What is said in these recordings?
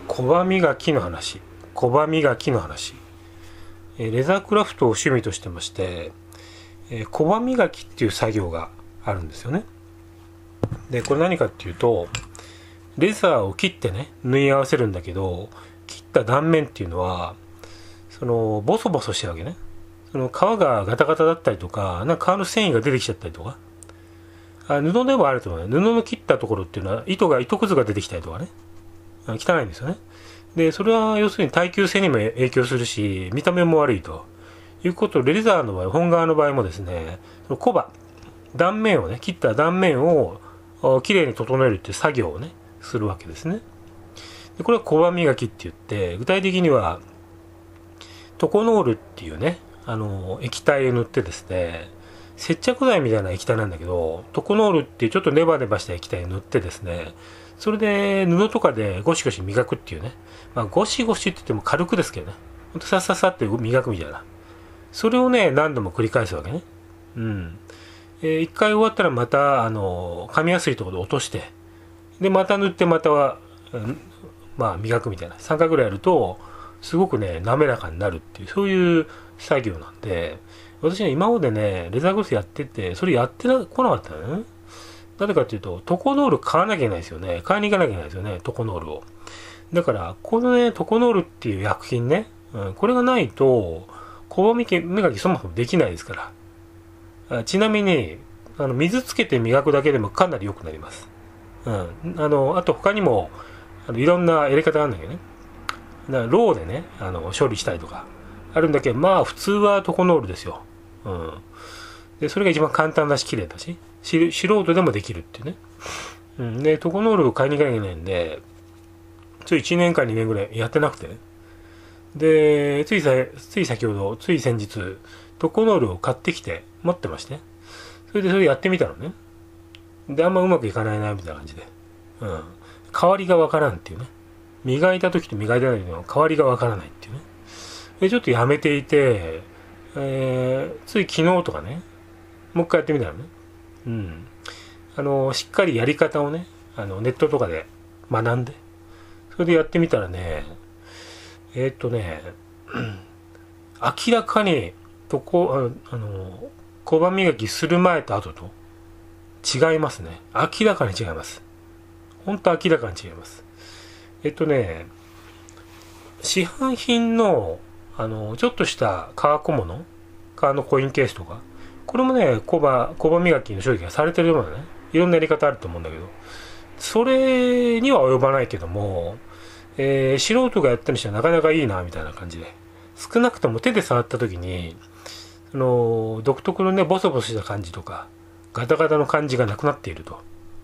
小刃磨きの話。小刃磨きの話。レザークラフトを趣味としてまして、小刃磨きっていう作業があるんですよね。で、これ何かっていうと、レザーを切ってね、縫い合わせるんだけど、切った断面っていうのは、ボソボソしてるわけね。皮がガタガタだったりとか、なんか皮の繊維が出てきちゃったりとか。布でもあると思うね。布の切ったところっていうのは、糸くずが出てきたりとかね。汚いんですよね。で、それは要するに耐久性にも影響するし、見た目も悪いということで、レザーの場合、本革の場合もですね、小刃、断面をね、切った断面をきれいに整えるっていう作業をね、するわけですね。で、これは小刃磨きって言って、具体的には、トコノールっていうね、液体を塗ってですね、接着剤みたいな液体なんだけど、トコノールっていうちょっとネバネバした液体を塗ってですね、それで布とかでゴシゴシ磨くっていうね、ゴシゴシって言っても軽くですけどね、ほんとさっさっさって磨くみたいな。それをね、何度も繰り返すわけね。うん。一回終わったらまた、噛みやすいところで落として、で、また塗ってまたは、磨くみたいな。3回ぐらいやると、すごくね、滑らかになるっていう、そういう作業なんで、私は今までね、レザーグロスやってて、それやってこなかったのね。なぜかっていうと、トコノール買わなきゃいけないですよね。買いに行かなきゃいけないですよね、トコノールを。だから、このね、トコノールっていう薬品ね、これがないと、小刃磨きそもそもできないですから。ちなみに、水つけて磨くだけでもかなり良くなります。あと他にも、いろんなやり方があるんだけどね。ローでね、処理したりとか、あるんだけど、普通はトコノールですよ。で、それが一番簡単だし、綺麗だし、素人でもできるっていうね。で、トコノールを買いに行かなきゃいけないんで、1年か2年ぐらいやってなくてね。で、つい先ほど、つい先日、トコノールを買ってきて持ってまして、それやってみたのね。で、あんまうまくいかないな、みたいな感じで。変わりがわからんっていうね。磨いた時と磨いてない時の変わりがわからないっていうね。で、ちょっとやめていて、つい昨日とかね、もう一回やってみたのね。しっかりやり方をね、ネットとかで学んで、それでやってみたらね、明らかに、小刃磨きする前と後と違いますね。明らかに違います。ほんと明らかに違います。市販品の、ちょっとした革小物、革のコインケースとか、これもね、小刃磨きの処理がされてるようなね、いろんなやり方あると思うんだけど、それには及ばないけども、素人がやったりしたらなかなかいいな、みたいな感じで。少なくとも手で触った時に、独特のね、ボソボソした感じとか、ガタガタの感じがなくなっていると。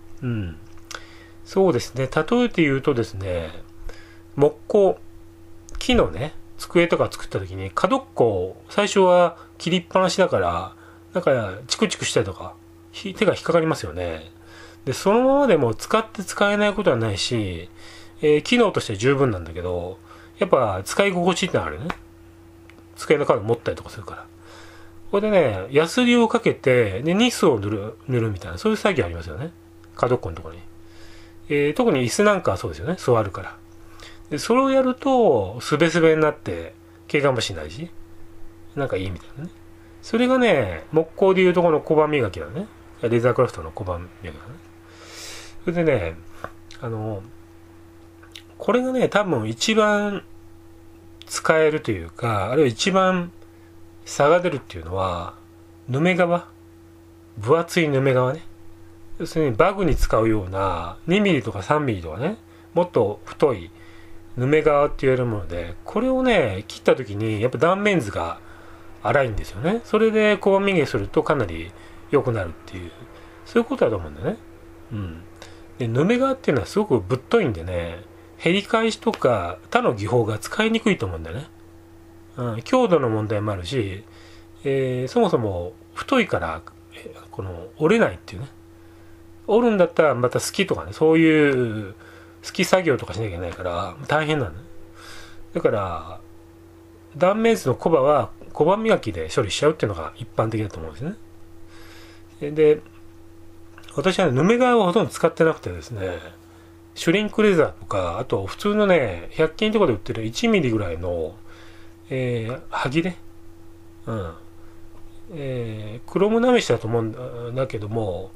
そうですね。例えて言うとですね、木工、木のね、机とか作った時に、角っこを最初は切りっぱなしだから、なんかチクチクしたりとか、手が引っかかりますよね。で、そのままでも使って使えないことはないし、機能としては十分なんだけど、やっぱ使い心地ってのはあるね。机の角持ったりとかするから。これでね、ヤスリをかけて、で、ニスを塗るみたいな、そういう作業ありますよね。角っこのところに。特に椅子なんかはそうですよね。座るから。で、それをやると、すべすべになって、怪我もしないし、なんかいいみたいなね。それがね、木工でいうとこの小刃磨きだね。レザークラフトの小刃磨きだね。それでね、これがね、多分一番使えるというか、あるいは一番差が出るっていうのは、ヌメ革。分厚いヌメ革ね。要するにバグに使うような2ミリとか3ミリとかね、もっと太いヌメ革って言われるもので、これをね、切った時にやっぱ断面図が粗いんですよね。それで小刃磨きするとかなり良くなるっていう、そういうことだと思うんだよね。で、ヌメ革っていうのはすごくぶっといんでね、減り返しとか他の技法が使いにくいと思うんだよね。強度の問題もあるし、そもそも太いから、折れないっていうね。折るんだったらまた好きとかね、そういう好き作業とかしなきゃいけないから大変なのね。だから断面図の小刃は小刃磨きで処理しちゃうっていうのが一般的だと思うんですね。で、私はヌメ革をほとんど使ってなくてですね、 シュリンクレザーとか、あと普通のね、100均とかで売ってる1ミリぐらいの、歯切れ、うん。クロムなめしだと思うんだけども、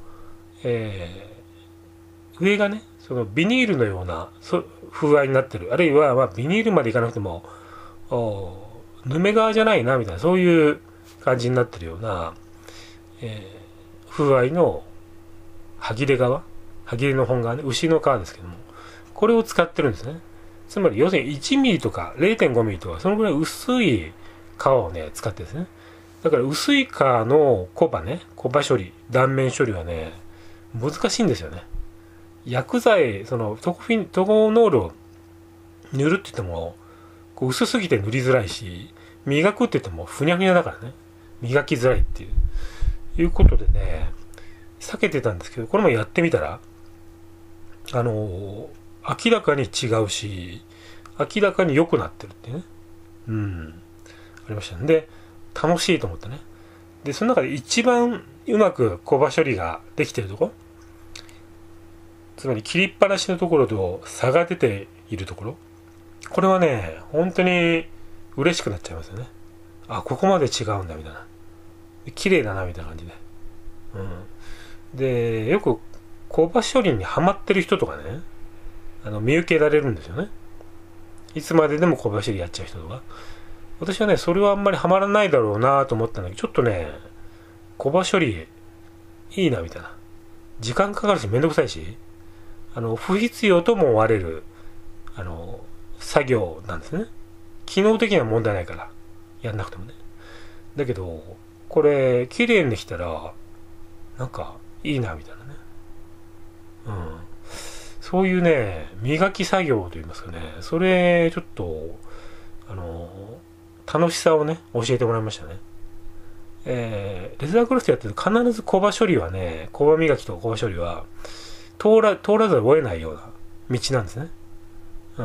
上がね、そのビニールのような風合いになってる。あるいは、まあ、ビニールまでいかなくても、ヌメ革じゃないな、みたいな、そういう感じになってるような、風合いの歯切れ側、歯切れの本側ね、牛の皮ですけども、これを使ってるんですね。つまり、要するに1ミリとか0.5ミリとか、そのぐらい薄い皮をね、使ってですね。だから薄い皮のコバね、コバ処理、断面処理はね、難しいんですよね。薬剤、そのトコノールを塗るって言っても、こう薄すぎて塗りづらいし、磨くって言ってもふにゃふにゃだからね、磨きづらいっていうことでね、避けてたんですけど、これもやってみたら、明らかに違うし、明らかに良くなってるってね。うん。ありましたね。で、楽しいと思ったね。で、その中で一番うまくコバ処理ができてるところ、つまり切りっぱなしのところと差が出ているところ、これはね、本当に嬉しくなっちゃいますよね。あ、ここまで違うんだみたいな。綺麗だなみたいな感じで。うん。で、よくコバ処理にハマってる人とかね、見受けられるんですよね。いつまででもコバ処理やっちゃう人とか。私はね、それはあんまりハマらないだろうなと思ったんだけど、ちょっとね、コバ処理いいなみたいな。時間かかるしめんどくさいし、不必要とも思われる、作業なんですね。機能的には問題ないから、やんなくてもね。だけど、これ、綺麗にできたら、なんか、いいな、みたいなね。うん。そういうね、磨き作業といいますかね、それ、ちょっと、楽しさをね、教えてもらいましたね。レザークラフトやってると必ずコバ処理はね、コバ磨きとコバ処理は、通らざるを得ないような道なんですね。うん。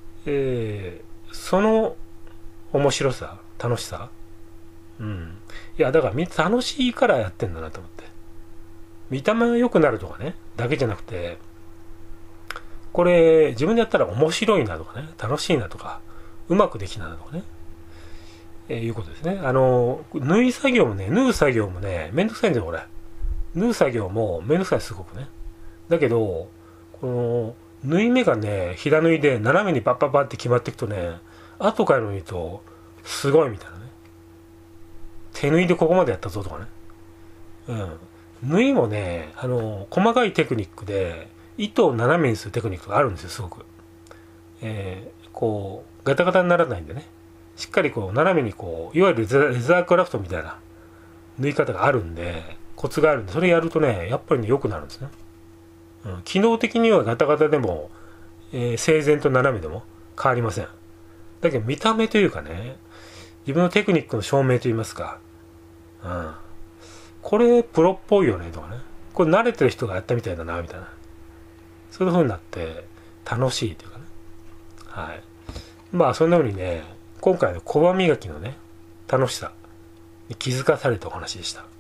その面白さ、楽しさ。うん。いや、だから楽しいからやってんだなと思って。見た目が良くなるとかね、だけじゃなくて、これ、自分でやったら面白いなとかね、楽しいなとか、うまくできたなとかね、いうことですね。縫う作業もね、めんどくさいんですよ、これ。縫う作業もめんどくさい、すごくね。だけど、この、縫い目がね、平縫いで斜めにパッパッパって決まっていくとね、後から縫うと、すごいみたいなね。手縫いでここまでやったぞとかね。うん。縫いもね、細かいテクニックで、糸を斜めにするテクニックがあるんですよ、すごく。こう、ガタガタにならないんでね。しっかりこう、斜めにこう、いわゆるレザークラフトみたいな縫い方があるんで、コツがあるんで、それやるとね、やっぱりね、良くなるんですね。うん、機能的にはガタガタでも、整然と斜めでも変わりません。だけど見た目というかね、自分のテクニックの証明といいますか、うん、これプロっぽいよねとかね、これ慣れてる人がやったみたいだなみたいな、そういう風になって楽しいというかね。はい。まあそんな風にね、今回のコバ磨きのね、楽しさに気づかされたお話でした。